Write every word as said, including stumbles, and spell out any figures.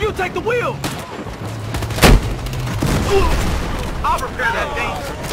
you take the wheel! I'll repair that thing.